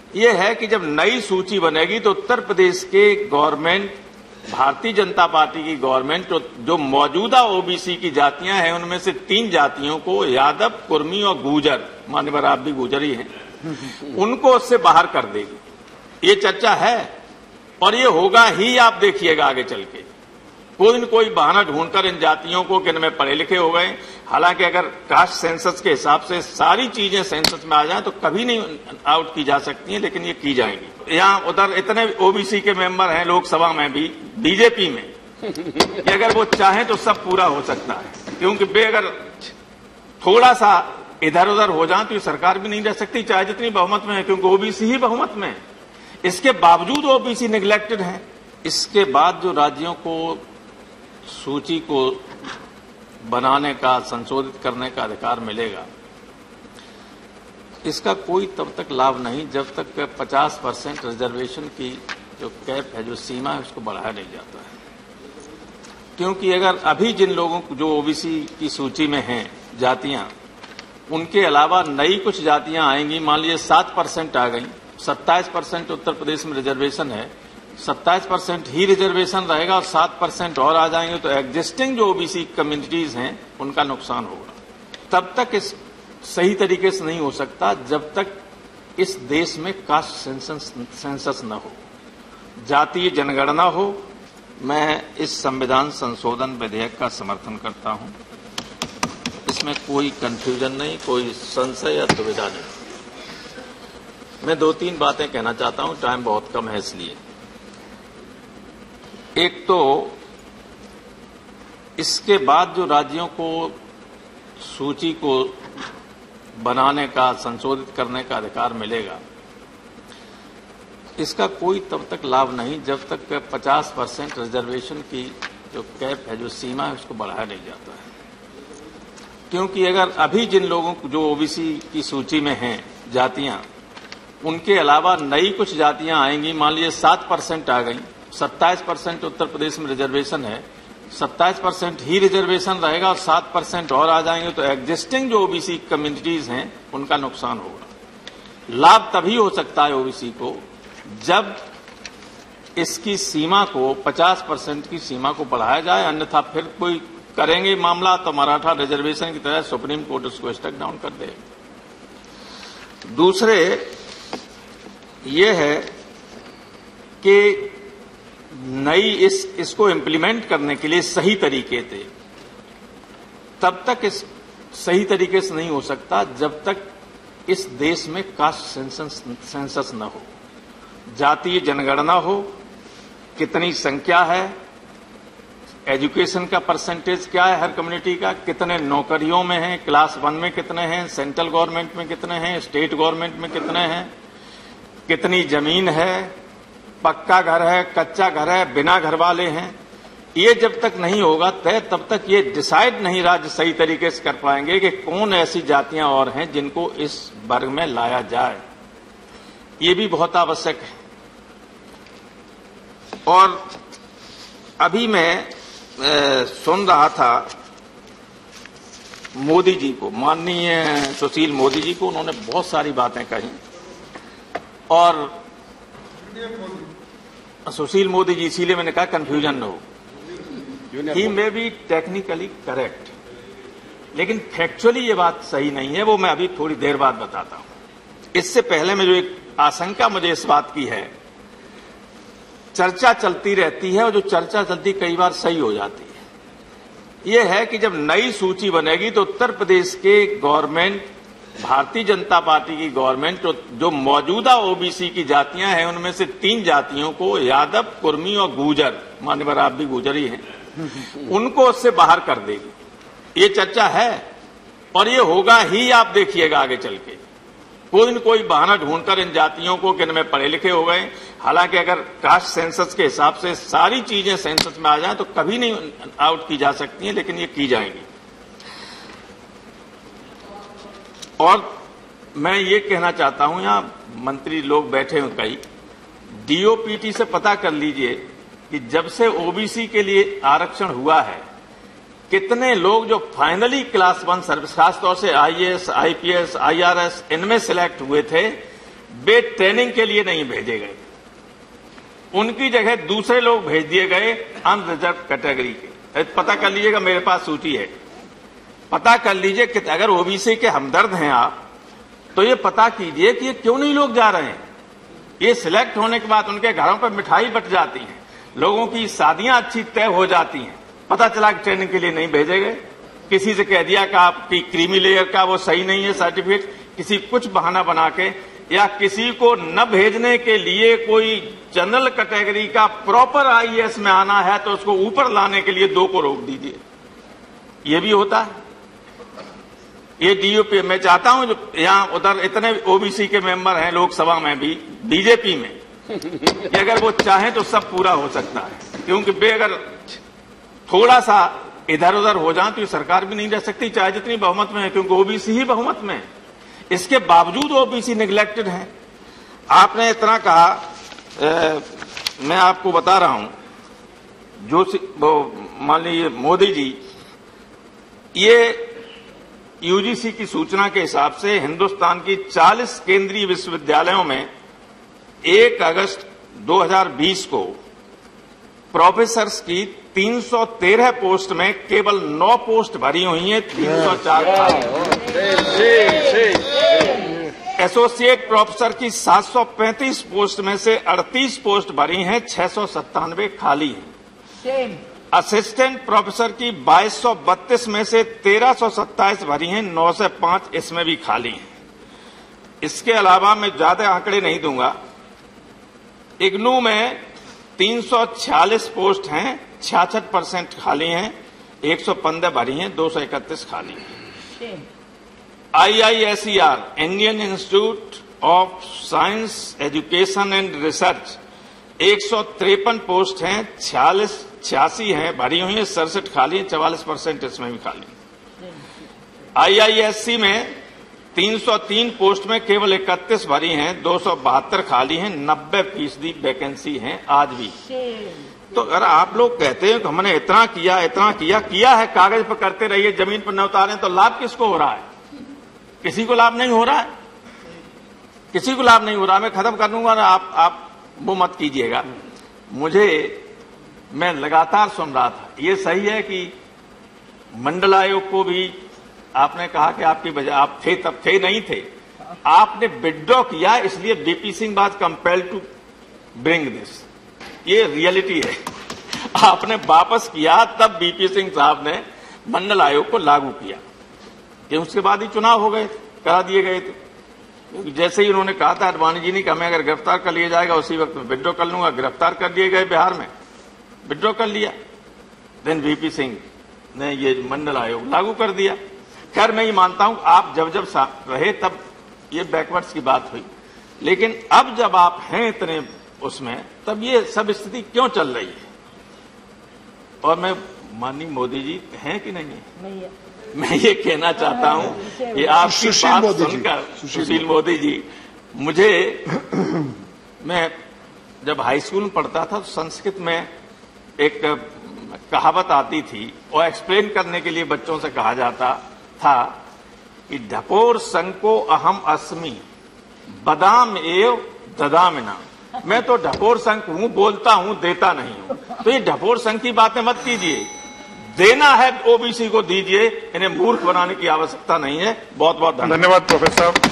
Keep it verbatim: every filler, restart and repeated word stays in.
ये है कि जब नई सूची बनेगी तो उत्तर प्रदेश के गवर्नमेंट, भारतीय जनता पार्टी की गवर्नमेंट, तो जो मौजूदा ओबीसी की जातियां हैं उनमें से तीन जातियों को, यादव, कुर्मी और गुर्जर, मान्यवर आप भी गुर्जर ही हैं, उनको उससे बाहर कर देगी। ये चर्चा है और ये होगा ही, आप देखिएगा आगे चल के। कोई न कोई बहाना ढूंढकर इन जातियों को कि इनमें पढ़े लिखे हो गए, हालांकि अगर कास्ट सेंसस के हिसाब से सारी चीजें सेंसस में आ जाएं तो कभी नहीं आउट की जा सकती हैं, लेकिन ये की जाएंगी। यहाँ उधर इतने ओबीसी के मेंबर हैं लोकसभा में भी, बीजेपी में, कि अगर वो चाहें तो सब पूरा हो सकता है, क्योंकि वे अगर थोड़ा सा इधर उधर हो जाए तो ये सरकार भी नहीं रह सकती, चाहे जितनी बहुमत में है, क्योंकि ओबीसी ही बहुमत में है। इसके बावजूद ओबीसी नेग्लेक्टेड है। इसके बाद जो राज्यों को सूची को बनाने का, संशोधित करने का अधिकार मिलेगा, इसका कोई तब तक लाभ नहीं जब तक पचास परसेंट रिजर्वेशन की जो कैप है, जो सीमा है, उसको बढ़ाया नहीं जाता है। क्योंकि अगर अभी जिन लोगों को, जो ओबीसी की सूची में हैं जातियां, उनके अलावा नई कुछ जातियां आएंगी, मान लीजिए सात परसेंट आ गई, सत्ताईस परसेंट उत्तर प्रदेश में रिजर्वेशन है, सत्ताईस परसेंट ही रिजर्वेशन रहेगा और सात परसेंट और आ जाएंगे तो एग्जिस्टिंग जो ओबीसी कम्युनिटीज हैं उनका नुकसान होगा। तब तक इस सही तरीके से नहीं हो सकता जब तक इस देश में कास्ट सेंसस सेंसस न हो, जातीय जनगणना हो। मैं इस संविधान संशोधन विधेयक का समर्थन करता हूं। इसमें कोई कंफ्यूजन नहीं, कोई संशय या दुविधा नहीं। मैं दो तीन बातें कहना चाहता हूं, टाइम बहुत कम है इसलिए। एक तो इसके बाद जो राज्यों को सूची को बनाने का, संशोधित करने का अधिकार मिलेगा, इसका कोई तब तक लाभ नहीं जब तक पचास परसेंट रिजर्वेशन की जो कैप है, जो सीमा है, उसको बढ़ाया नहीं जाता है। क्योंकि अगर अभी जिन लोगों को, जो ओबीसी की सूची में हैं जातियां, उनके अलावा नई कुछ जातियां आएंगी, मान लीजिए सात परसेंट आ गई, सत्ताईस परसेंट उत्तर प्रदेश में रिजर्वेशन है, सत्ताईस परसेंट ही रिजर्वेशन रहेगा और सात परसेंट और आ जाएंगे तो एग्जिस्टिंग जो ओबीसी कम्युनिटीज हैं उनका नुकसान होगा। लाभ तभी हो सकता है ओबीसी को जब इसकी सीमा को, पचास परसेंट की सीमा को बढ़ाया जाए, अन्यथा फिर कोई करेंगे मामला तो मराठा रिजर्वेशन की तरह सुप्रीम कोर्ट उसको स्टक डाउन कर देगा। दूसरे ये है कि नई इस इसको इम्प्लीमेंट करने के लिए सही तरीके से, तब तक इस सही तरीके से नहीं हो सकता जब तक इस देश में कास्ट सेंसस सेंसस न हो, जातीय जनगणना हो, कितनी संख्या है, एजुकेशन का परसेंटेज क्या है हर कम्युनिटी का, कितने नौकरियों में हैं, क्लास वन में कितने हैं, सेंट्रल गवर्नमेंट में कितने हैं, स्टेट गवर्नमेंट में कितने हैं, कितनी जमीन है, पक्का घर है, कच्चा घर है, बिना घर वाले हैं। ये जब तक नहीं होगा तय, तब तक ये डिसाइड नहीं राज्य सही तरीके से कर पाएंगे कि कौन ऐसी जातियां और हैं जिनको इस वर्ग में लाया जाए। ये भी बहुत आवश्यक है। और अभी मैं ए, सुन रहा था मोदी जी को, माननीय सुशील मोदी जी को, उन्होंने बहुत सारी बातें कही और सुशील मोदी जी, इसीलिए मैंने कहा कंफ्यूजन न हो। He may be technically correct, लेकिन फैक्चुअली ये बात सही नहीं है। वो मैं अभी थोड़ी देर बाद बताता हूं। इससे पहले में जो एक आशंका मुझे इस बात की है, चर्चा चलती रहती है और जो चर्चा चलती कई बार सही हो जाती है। ये है कि जब नई सूची बनेगी तो उत्तर प्रदेश के गवर्नमेंट, भारतीय जनता पार्टी की गवर्नमेंट, तो जो मौजूदा ओबीसी की जातियां हैं उनमें से तीन जातियों को, यादव, कुर्मी और गुर्जर, मान्यवर आप भी गुर्जर ही हैं, उनको उससे बाहर कर देगी। ये चर्चा है और ये होगा ही, आप देखिएगा आगे चल के। कोई न कोई बहाना ढूंढकर इन जातियों को कि इनमें पढ़े लिखे हो गए, हालांकि अगर कास्ट सेंसस के हिसाब से सारी चीजें सेंसस में आ जाएं तो कभी नहीं आउट की जा सकती हैं, लेकिन ये की जाएंगी। और मैं ये कहना चाहता हूं, यहां मंत्री लोग बैठे हुए कई, डीओपीटी से पता कर लीजिए कि जब से ओबीसी के लिए आरक्षण हुआ है, कितने लोग जो फाइनली क्लास वन सर्विस, खासतौर से आईएएस, आईपीएस, आईआरएस, इनमें सिलेक्ट हुए थे, वे ट्रेनिंग के लिए नहीं भेजे गए, उनकी जगह दूसरे लोग भेज दिए गए अनरिजर्व कैटेगरी के। पता कर लीजिएगा, मेरे पास सूची है, पता कर लीजिए कि अगर ओबीसी के हमदर्द हैं आप तो ये पता कीजिए कि ये क्यों नहीं लोग जा रहे हैं। ये सिलेक्ट होने के बाद उनके घरों पर मिठाई बट जाती है, लोगों की शादियां अच्छी तय हो जाती हैं, पता चला कि ट्रेनिंग के लिए नहीं भेजे गए, किसी से कह दिया कि आपकी क्रीमी लेयर का वो सही नहीं है सर्टिफिकेट, किसी कुछ बहाना बना के, या किसी को न भेजने के लिए कोई जनरल कैटेगरी का प्रॉपर आईएएस में आना है तो उसको ऊपर लाने के लिए दो को रोक दीजिए। ये भी होता है। ये डीयूपी, मैं चाहता हूं जो यहां उधर इतने ओबीसी के मेंबर हैं लोकसभा में भी, बीजेपी में, कि अगर वो चाहें तो सब पूरा हो सकता है, क्योंकि वे अगर थोड़ा सा इधर उधर हो जाए तो ये सरकार भी नहीं रह सकती, चाहे जितनी बहुमत में है, क्योंकि ओबीसी ही बहुमत में है। इसके बावजूद ओबीसी नेग्लेक्टेड है। आपने इतना कहा, ए, मैं आपको बता रहा हूं, जो वो मान लीजिए मोदी जी, ये यूजीसी की सूचना के हिसाब से हिंदुस्तान की चालीस केंद्रीय विश्वविद्यालयों में एक अगस्त दो हज़ार बीस को प्रोफेसर्स की तीन सौ तेरह पोस्ट में केवल नौ पोस्ट भरी हुई हैं, तीन सौ चार एसोसिएट प्रोफेसर की सात सौ पैंतीस पोस्ट में से अड़तीस पोस्ट भरी हैं, छह सौ सत्तानवे खाली हैं। असिस्टेंट प्रोफेसर की बाईस सौ बत्तीस में से तेरह सौ सत्ताईस भरी हैं, नौ सौ पांच इसमें भी खाली हैं। इसके अलावा मैं ज्यादा आंकड़े नहीं दूंगा। इग्नू में तीन सौ छियालीस पोस्ट हैं, छियासठ परसेंट खाली हैं, एक सौ पंद्रह भरी हैं, दो सौ इकतीस खाली हैं। IISER, Indian Institute of Science Education and Research, एक सौ तिरपन पोस्ट हैं, छियालीस छियासी हैं भरी हुई है, सड़सठ खाली है, चवालीस परसेंट इसमें भी खाली है। आईआईएससी में तीन सौ तीन पोस्ट में केवल इकतीस भरी हैं, दो सौ बहत्तर खाली हैं, नब्बे फीसदी वैकेंसी हैं आज भी। तो अगर आप लोग कहते हैं कि हमने इतना किया इतना किया किया है, कागज पर करते रहिए, जमीन पर न उतारें, तो लाभ किसको हो रहा है? किसी को लाभ नहीं हो रहा है, किसी को लाभ नहीं हो रहा। मैं खत्म कर दूंगा, आप आप वो मत कीजिएगा। मुझे, मैं लगातार सुन रहा था, ये सही है कि मंडल आयोग को भी आपने कहा कि आपकी वजह, आप थे तब थे नहीं थे, आपने विड्रॉ किया, इसलिए BP Singh was compelled to bring this, ये रियलिटी है। आपने वापस किया तब बीपी सिंह साहब ने मंडल आयोग को लागू किया, कि उसके बाद ही चुनाव हो गए थे, करा दिए गए थे। क्योंकि जैसे ही उन्होंने कहा था अडवाणी जी ने कि हमें अगर गिरफ्तार कर लिया जाएगा उसी वक्त में विड्रॉ कर लूंगा, गिरफ्तार कर दिए गए बिहार में, विड्रॉ कर लिया, देन वीपी सिंह ने ये मंडल आयोग लागू कर दिया। खैर मैं ये मानता हूं आप जब जब रहे तब ये बैकवर्ड्स की बात हुई, लेकिन अब जब आप हैं इतने उसमें, तब ये सब स्थिति क्यों चल रही है? और मैं माननीय मोदी जी हैं कि नहीं है, नहीं है। मैं ये कहना चाहता हूं कि आपकी बात सुनकर, सुशील मोदी जी, मुझे, मैं जब हाई स्कूल में पढ़ता था तो संस्कृत में एक कहावत आती थी, और एक्सप्लेन करने के लिए बच्चों से कहा जाता था कि ढपोर संको अहम अस्मि बदाम एव ददामिना। मैं तो ढपोर संक हूं, बोलता हूं, देता नहीं हूं। तो ये ढपोर संक की बातें मत कीजिए, देना है ओबीसी को दीजिए, इन्हें मूर्ख बनाने की आवश्यकता नहीं है। बहुत बहुत धन्यवाद। धन्यवाद प्रोफेसर साहब।